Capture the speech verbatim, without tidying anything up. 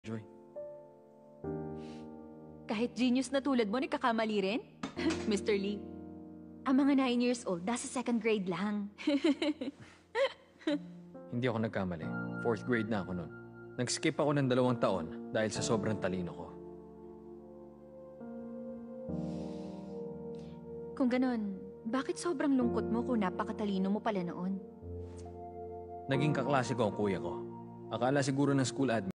Joy. Kahit genius na tulad mo, nagkakamali rin? Mister Lee, ang mga nine years old, nasa second grade lang. Hindi ako nagkamali. Fourth grade na ako nun. Nag-skip ako ng dalawang taon dahil sa sobrang talino ko. Kung ganon, bakit sobrang lungkot mo kung napakatalino mo pala noon? Naging kaklase ko ang kuya ko. Akala siguro ng school admin